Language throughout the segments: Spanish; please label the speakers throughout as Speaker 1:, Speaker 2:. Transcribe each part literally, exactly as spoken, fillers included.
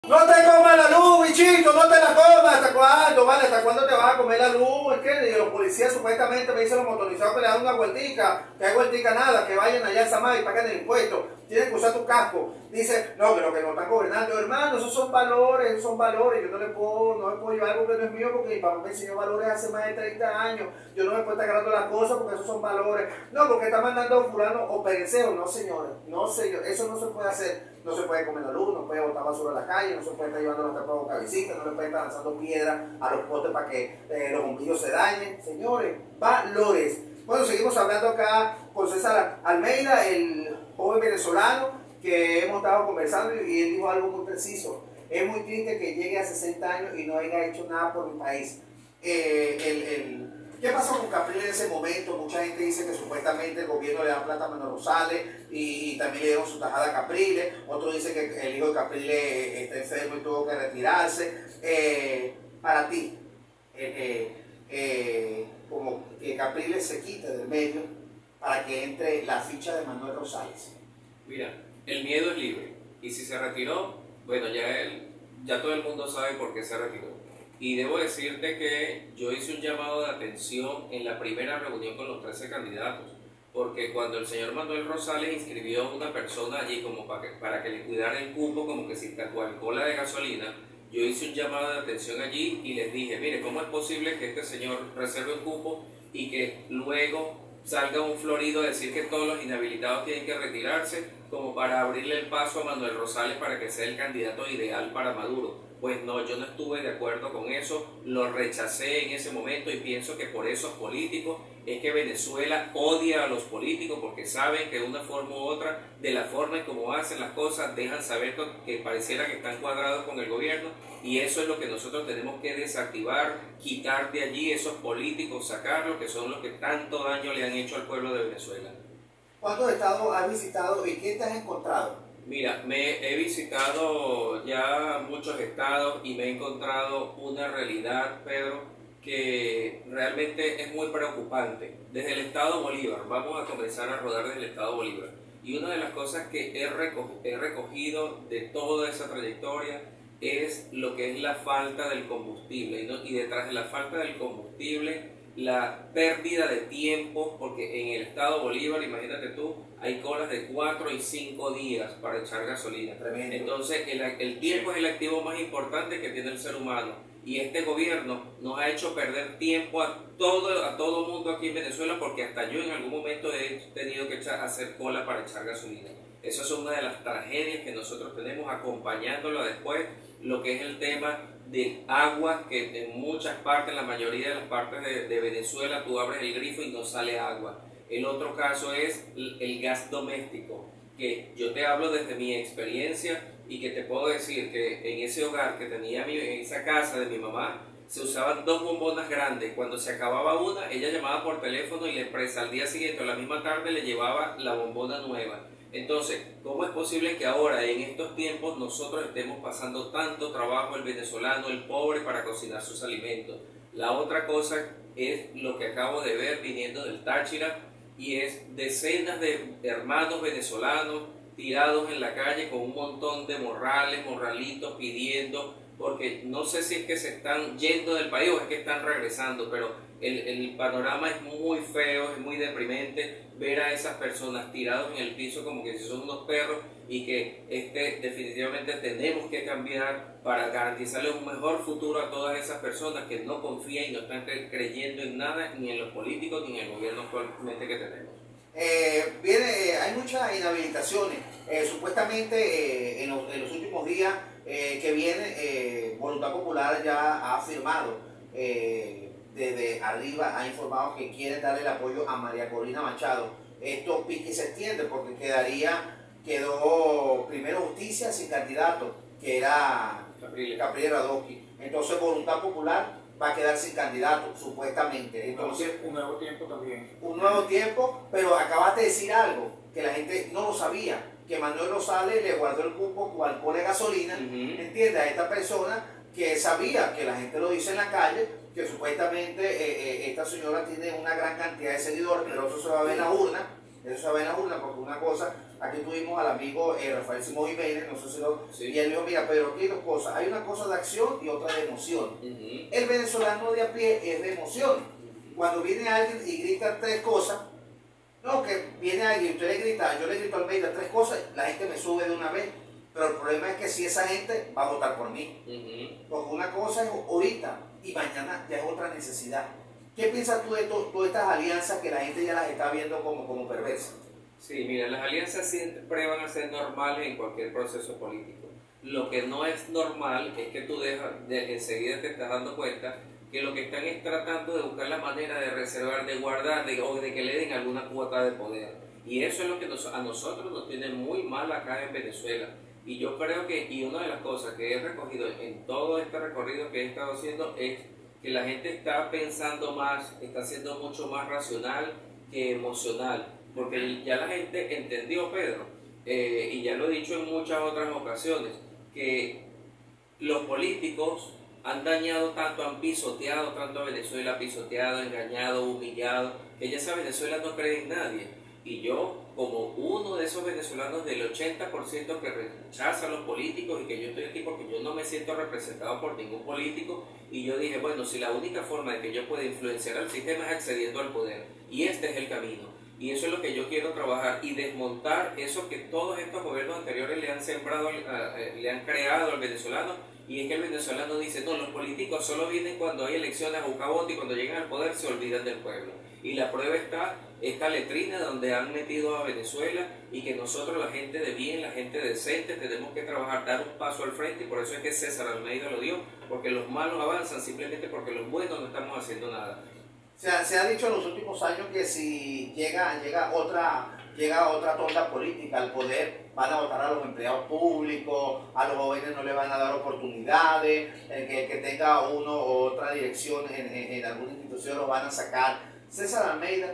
Speaker 1: No te comas la luz, bichito, no te la comas. ¿Hasta cuándo, vale? ¿Hasta cuándo te vas a comer la luz? Es que los policías supuestamente me dicen los motorizados que le dan una vueltica, que hay vueltica nada, que vayan allá a Samá y paguen el impuesto. Tienen que usar tu casco. Dice, no, pero que no están gobernando. Hermano, esos son valores, esos son valores. Yo no le puedo, no le puedo llevar algo que no es mío porque mi papá me enseñó valores hace más de treinta años. Yo no me puedo estar agarrando las cosas porque esos son valores. No, porque está mandando fulano o pereceo. No, señores, no, señor, eso no se puede hacer. No se puede comer la luz, no puede botar basura a la calle, no se puede estar llevando los tapados cabecitas, no le puede estar lanzando piedras a los postes para que eh, los bombillos se dañen. Señores, valores. Bueno, seguimos hablando acá con César Almeida, el joven venezolano que hemos estado conversando, y él dijo algo muy preciso. Es muy triste que llegue a sesenta años y no haya hecho nada por mi país. Eh, el, el, ¿Qué pasó con Capriles en ese momento? Mucha gente dice que supuestamente el gobierno le da plata a Manuel Rosales y, y también le dieron su tajada a Capriles. Otros dicen que el hijo de Capriles está enfermo y tuvo que retirarse. Eh, para ti, eh, eh, eh, como que Capriles se quite del medio para que entre la ficha de Manuel Rosales.
Speaker 2: Mira, el miedo es libre, y si se retiró, bueno, ya él, ya todo el mundo sabe por qué se retiró. Y debo decirte que yo hice un llamado de atención en la primera reunión con los trece candidatos, porque cuando el señor Manuel Rosales inscribió a una persona allí como para que, para que le cuidara el cupo, como que si cola de gasolina, yo hice un llamado de atención allí y les dije, mire, ¿cómo es posible que este señor reserve un cupo y que luego salga un florido a decir que todos los inhabilitados tienen que retirarse, como para abrirle el paso a Manuel Rosales para que sea el candidato ideal para Maduro? Pues no, yo no estuve de acuerdo con eso, lo rechacé en ese momento y pienso que por esos políticos es que Venezuela odia a los políticos, porque saben que de una forma u otra, de la forma en cómo hacen las cosas, dejan saber que pareciera que están cuadrados con el gobierno, y eso es lo que nosotros tenemos que desactivar, quitar de allí esos políticos, sacarlos, que son los que tanto daño le han hecho al pueblo de Venezuela.
Speaker 1: ¿Cuántos estados has visitado y qué te has encontrado?
Speaker 2: Mira, me he visitado ya muchos estados y me he encontrado una realidad, Pedro, que realmente es muy preocupante. Desde el estado Bolívar, vamos a comenzar a rodar desde el estado Bolívar. Y una de las cosas que he recogido de toda esa trayectoria es lo que es la falta del combustible. Y detrás de la falta del combustible, la pérdida de tiempo, porque en el estado Bolívar, imagínate tú, hay colas de cuatro y cinco días para echar gasolina.
Speaker 1: Tremendo.
Speaker 2: Entonces el, el tiempo es el activo más importante que tiene el ser humano, y este gobierno nos ha hecho perder tiempo a todo a todo mundo aquí en Venezuela, porque hasta yo en algún momento he tenido que echar, hacer cola para echar gasolina. Eso es una de las tragedias que nosotros tenemos, acompañándolo después lo que es el tema de agua, que en muchas partes, la mayoría de las partes de, de Venezuela, tú abres el grifo y no sale agua. El otro caso es el, el gas doméstico, que yo te hablo desde mi experiencia y que te puedo decir que en ese hogar que tenía mi, en esa casa de mi mamá, se usaban dos bombonas grandes. Cuando se acababa una, ella llamaba por teléfono y la empresa al día siguiente o la misma tarde le llevaba la bombona nueva. Entonces, ¿cómo es posible que ahora, en estos tiempos, nosotros estemos pasando tanto trabajo el venezolano, el pobre, para cocinar sus alimentos? La otra cosa es lo que acabo de ver viniendo del Táchira, y es decenas de hermanos venezolanos tirados en la calle con un montón de morrales, morralitos pidiendo, porque no sé si es que se están yendo del país o es que están regresando, pero el, el panorama es muy feo, es muy deprimente ver a esas personas tirados en el piso como que si son unos perros, y que este, definitivamente tenemos que cambiar para garantizarles un mejor futuro a todas esas personas que no confían y no están creyendo en nada, ni en los políticos ni en el gobierno actualmente que tenemos.
Speaker 1: Eh, viene, hay muchas inhabilitaciones. Eh, supuestamente eh, en, los, en los últimos días eh, que viene, eh, Voluntad Popular ya ha firmado, eh, desde arriba ha informado que quieren darle el apoyo a María Corina Machado. Esto pique se extiende porque quedaría, quedó primero Justicia sin candidato, que era Capriles Radosky. Entonces Voluntad Popular va a quedar sin candidato, supuestamente. Entonces,
Speaker 3: un nuevo tiempo también.
Speaker 1: Un nuevo tiempo, pero acabaste de decir algo que la gente no lo sabía, que Manuel Rosales le guardó el cupo con alcohol de gasolina, uh-huh. ¿Entiendes? A esta persona que sabía, que la gente lo dice en la calle, que supuestamente eh, eh, esta señora tiene una gran cantidad de seguidores, pero eso se va a ver en la urna, eso se va a ver en la urna, porque una cosa aquí tuvimos al amigo eh, Rafael Simón Jiménez, no sé si lo...
Speaker 2: Sí.
Speaker 1: Y él dijo, mira, Pedro, aquí hay dos cosas. Hay una cosa de acción y otra de emoción.
Speaker 2: Uh-huh.
Speaker 1: El venezolano de a pie es de emoción. Cuando viene alguien y grita tres cosas, no, que viene alguien y usted le grita, yo le grito al Almeida tres cosas, la gente me sube de una vez. Pero el problema es que si esa gente va a votar por mí. Uh-huh. Porque una cosa es ahorita y mañana ya es otra necesidad. ¿Qué piensas tú de to todas estas alianzas que la gente ya las está viendo como, como perversas?
Speaker 2: Sí, mira, las alianzas siempre van a ser normales en cualquier proceso político. Lo que no es normal es que tú dejas, de, enseguida te estás dando cuenta que lo que están es tratando de buscar la manera de reservar, de guardar de, o de que le den alguna cuota de poder. Y eso es lo que nos, a nosotros nos tiene muy mal acá en Venezuela. Y yo creo que, y una de las cosas que he recogido en todo este recorrido que he estado haciendo es que la gente está pensando más, está siendo mucho más racional que emocional, porque ya la gente entendió, Pedro, eh, y ya lo he dicho en muchas otras ocasiones, que los políticos han dañado tanto, han pisoteado tanto a Venezuela, pisoteado, engañado, humillado, que ya esa Venezuela no cree en nadie. Y yo, como uno de esos venezolanos del ochenta por ciento que rechaza a los políticos y que yo estoy aquí porque yo no me siento representado por ningún político, y yo dije, bueno, si la única forma de que yo pueda influenciar al sistema es accediendo al poder, y este es el camino, y eso es lo que yo quiero trabajar y desmontar eso que todos estos gobiernos anteriores le han sembrado, le han creado al venezolano, y es que el venezolano dice, no, los políticos solo vienen cuando hay elecciones a buscar voto y cuando llegan al poder se olvidan del pueblo. Y la prueba está esta letrina donde han metido a Venezuela, y que nosotros, la gente de bien, la gente decente, tenemos que trabajar, dar un paso al frente, y por eso es que César Almeida lo dio, porque los malos avanzan simplemente porque los buenos no estamos haciendo nada.
Speaker 1: Se ha, se ha dicho en los últimos años que si llega, llega, otra, llega otra tonda política al poder, van a votar a los empleados públicos, a los jóvenes no les van a dar oportunidades, el que, el que tenga uno o otra dirección en, en, en alguna institución los van a sacar. César Almeida,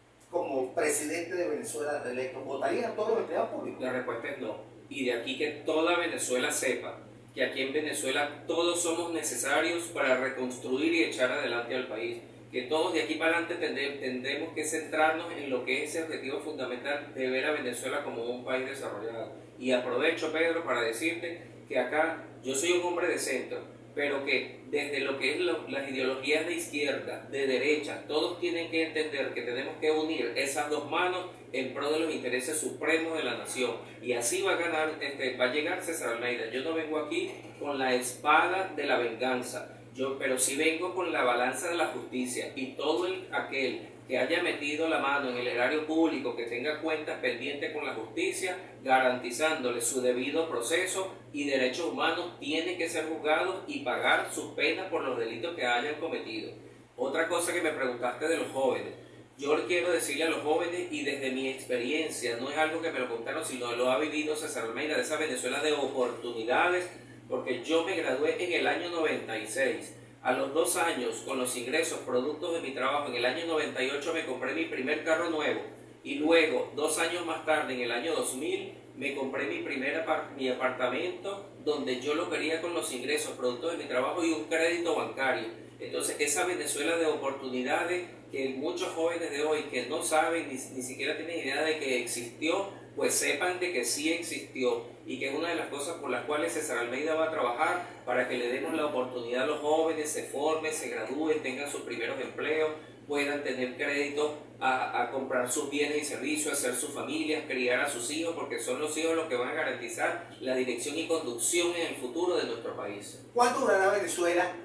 Speaker 1: como presidente de Venezuela electo, ¿votaría a todos los empleados públicos?
Speaker 2: La respuesta es no. Y de aquí que toda Venezuela sepa que aquí en Venezuela todos somos necesarios para reconstruir y echar adelante al país. Que todos de aquí para adelante tendremos que centrarnos en lo que es ese objetivo fundamental de ver a Venezuela como un país desarrollado. Y aprovecho, Pedro, para decirte que acá yo soy un hombre de centro, pero que desde lo que es lo, las ideologías de izquierda, de derecha, todos tienen que entender que tenemos que unir esas dos manos en pro de los intereses supremos de la nación. Y así va a ganar, este, va a llegar César Almeida. Yo no vengo aquí con la espada de la venganza, yo, pero sí vengo con la balanza de la justicia, y todo el, aquel que haya metido la mano en el erario público, que tenga cuentas pendientes con la justicia, garantizándole su debido proceso y derechos humanos, tiene que ser juzgado y pagar sus penas por los delitos que hayan cometido. Otra cosa que me preguntaste de los jóvenes, yo quiero decirle a los jóvenes, y desde mi experiencia, no es algo que me lo contaron, sino lo ha vivido César Almeida, de esa Venezuela de oportunidades, porque yo me gradué en el año noventa y seis. A los dos años, con los ingresos productos de mi trabajo, en el año noventa y ocho me compré mi primer carro nuevo, y luego, dos años más tarde, en el año dos mil, me compré mi primer apart mi apartamento, donde yo lo quería con los ingresos productos de mi trabajo y un crédito bancario. Entonces, esa Venezuela de oportunidades que muchos jóvenes de hoy que no saben ni, ni siquiera tienen idea de que existió, pues sepan de que sí existió, y que es una de las cosas por las cuales César Almeida va a trabajar para que le demos la oportunidad a los jóvenes, se formen, se gradúen, tengan sus primeros empleos, puedan tener crédito a, a comprar sus bienes y servicios, hacer sus familias, criar a sus hijos, porque son los hijos los que van a garantizar la dirección y conducción en el futuro de nuestro país.
Speaker 1: ¿Cuánto durará Venezuela?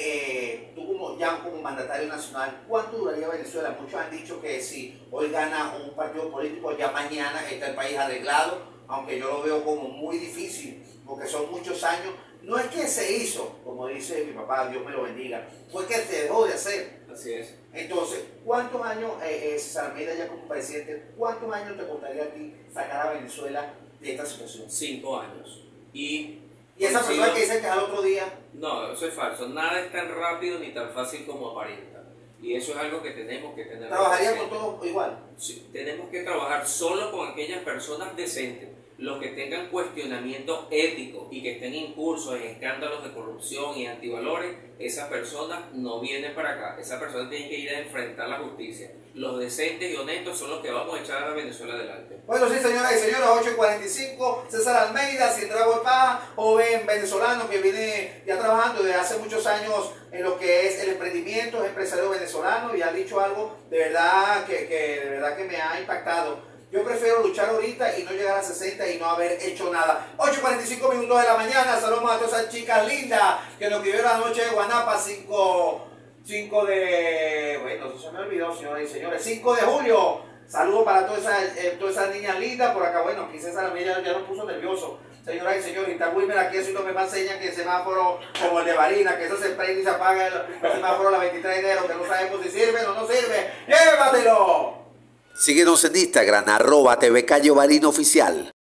Speaker 1: Eh, tú como, ya como mandatario nacional, ¿cuánto duraría Venezuela? Muchos han dicho que si hoy gana un partido político, ya mañana está el país arreglado, aunque yo lo veo como muy difícil, porque son muchos años. No es que se hizo, como dice mi papá, Dios me lo bendiga, fue que se dejó de hacer.
Speaker 2: Así es.
Speaker 1: Entonces, ¿cuántos años, eh, eh, César Almeida ya como presidente, cuántos años te costaría a ti sacar a Venezuela de esta situación?
Speaker 2: Cinco años. Y
Speaker 1: Y esa persona que dice que es al otro día.
Speaker 2: No, eso es falso. Nada es tan rápido ni tan fácil como aparenta. Y eso es algo que tenemos que tener.
Speaker 1: ¿Trabajaría con todos igual?
Speaker 2: Sí, tenemos que trabajar solo con aquellas personas decentes. Los que tengan cuestionamiento ético y que estén incursos en escándalos de corrupción y antivalores, esas personas no vienen para acá. Esas personas tienen que ir a enfrentar la justicia. Los decentes y honestos son los que vamos a echar a Venezuela adelante.
Speaker 1: Bueno, sí, señoras y señores, ocho y cuarenta y cinco, César Almeida, Cientrago Paz, joven venezolano que viene ya trabajando desde hace muchos años en lo que es el emprendimiento, es empresario venezolano y ha dicho algo de verdad que, que, de verdad que me ha impactado. Yo prefiero luchar ahorita y no llegar a sesenta y no haber hecho nada. ocho y cuarenta y cinco minutos de la mañana. Saludos a todas esas chicas lindas que nos vivieron la noche de Guanapa, cinco, cinco de... Bueno, eso se me olvidó, señoras y señores. cinco de julio. Saludos para todas esas, eh, todas esas niñas lindas. Por acá, bueno, aquí César ya, ya nos puso nervioso. Señoras y señores, Ita Wilmer aquí haciendo me enseña que el semáforo como el de Barina, que eso se prende y se apaga el, el semáforo la veintitrés de enero, que no sabemos si sirve o no sirve. ¡Llévatelo!
Speaker 3: Síguenos en Instagram, arroba T V Calle Barina Oficial.